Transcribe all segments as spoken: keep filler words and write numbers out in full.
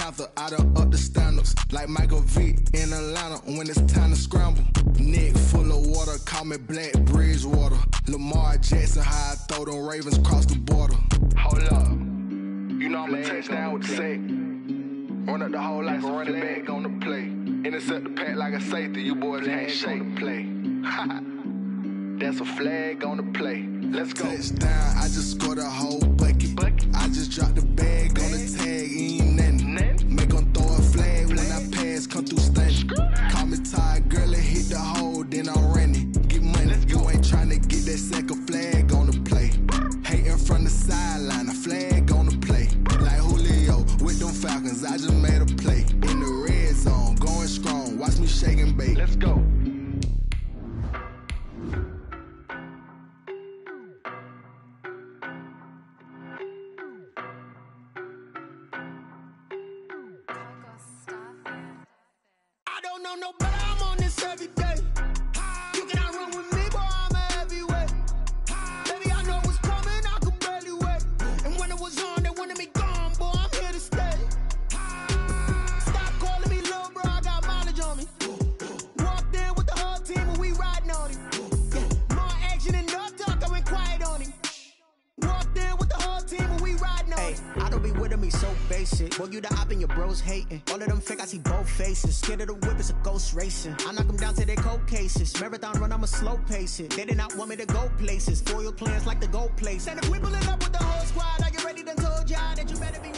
Panther, I done up the standards. Like Michael Vick in Atlanta when it's time to scramble. Neck full of water, call me Black Bridgewater. Lamar Jackson, how I throw them Ravens across the border. Hold up, you know I'm a touchdown with the sack. Run up the whole like a running back on the play. Intercept the pack like a safety, you boys ain't shake the play. That's a flag on the play. Let's go. Touchdown, I just scored a whole bucket. bucket. I just dropped the bag on the tag, ain't nothing. nothing. Make them throw a flag, flag when I pass, come through stunning. Call me tired, girl, and hit the hole, then I'm running. Get money, you ain't tryna get that second flag on the play. Hating from the sideline, a flag on the play. Like Julio with them Falcons, I just made a play. In the red zone, going strong, watch me shake and bake. Let's go. Boy, you the op and your bros hating. All of them fake, I see both faces. Scared of the whip, it's a ghost racing. I knock them down to their cold cases. Marathon run, I'ma slow pace it. They did not want me to go places. Foil plans like the gold place. And if we pulling up with the whole squad, are you ready? Done told y'all that you better be ready.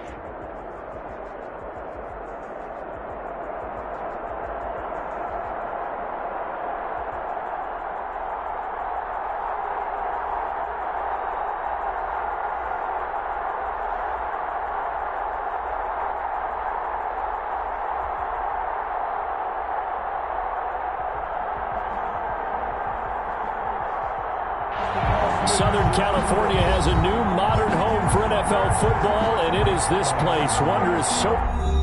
Southern California has a new modern home for N F L football, and it is this place. Wondrous so